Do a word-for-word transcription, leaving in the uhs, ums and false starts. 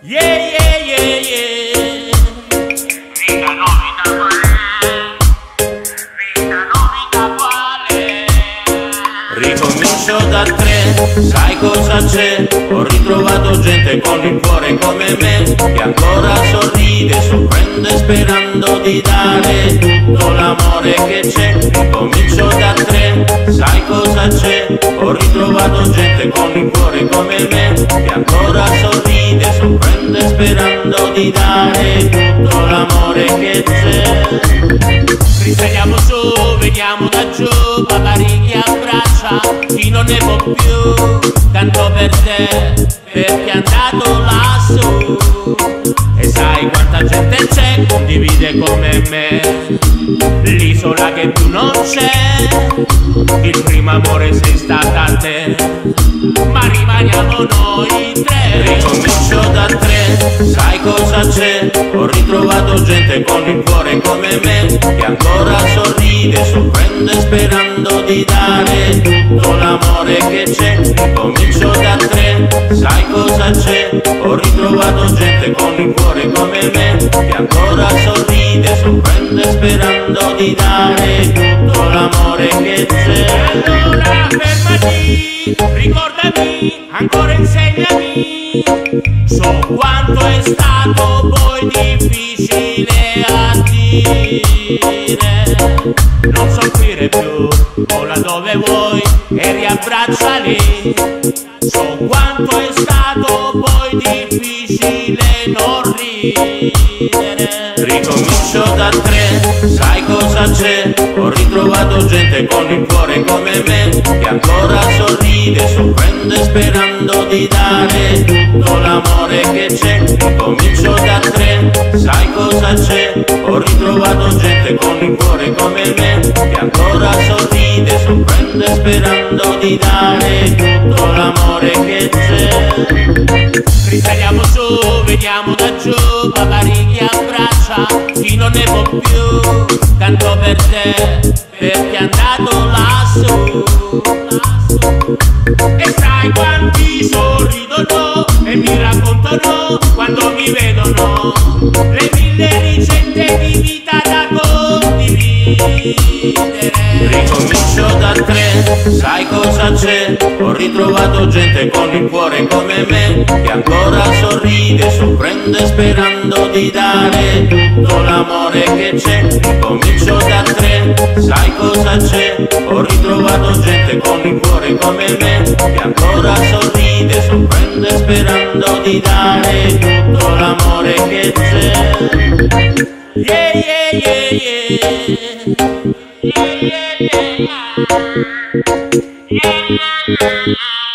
Yeah, yeah, yeah, yeah. Vita novita quale, vita novita quale. Ricomincio da tre, sai cosa c'è? Ho ritrovato gente con il cuore come me, che ancora sorride, sorprende sperando di dare tutto l'amore che c'è. Ricomincio da tre, sai cosa c'è? Ho ritrovato gente con il cuore come me, che ancora sorride, sorprende sperando di dare tutto l'amore che c'è. Risaliamo su, veniamo da giù, paparichi abbraccia chi non ne può più. Canto per te, perché è andato lassù. E sai quanta gente c'è, condivide come me l'isola che più non c'è. Il primo amore sei stata te, ma rimaniamo noi tre. Ricomincio da tre, sai cosa c'è? Ho ritrovato gente con il cuore come me, che ancora sorride, sorprende sperando di dare tutto l'amore che c'è. Ricomincio da tre, sai cosa c'è? Ho ritrovato gente con il cuore come me, che ancora sorride, sorprende sperando di dare tutto l'amore che c'è. Allora fermati, ricordami, ancora insegnami. So quanto è stato poi difficile a dire. Non soffrire più, vola dove vuoi e riabbracciali. So quanto è stato poi difficile non ridere. Ricomincio da tre, sai cosa c'è? Ho ritrovato gente con il cuore come me, che ancora sorride, sorprende sperando di dare tutto l'amore che c'è. Ricomincio da tre, sai cosa c'è? Ho ritrovato gente con il cuore come me, che ancora sorride, sorprende sperando di dare tutto l'amore che c'è. Risaliamo su, veniamo da giù, paparichi abbraccia chi non ne può più. Canto per te, perché è andato lassù. E sai quanti sorridono e mi raccontano quando mi vedono le mille ricette di vita da condividere. Ricomincio da tre, sai cosa c'è? Ho ritrovato gente con il cuore come me, che ancora sorride, sorprende sperando di dare tutto l'amore che c'è. Ricomincio da tre, sai cosa c'è? Ho ritrovato gente con il cuore come me, che ancora sorride, sorprende sperando di dare tutto l'amore che c'è. Yeah, yeah, yeah, yeah. Yeah, yeah, yeah, yeah. Yeah, yeah, yeah.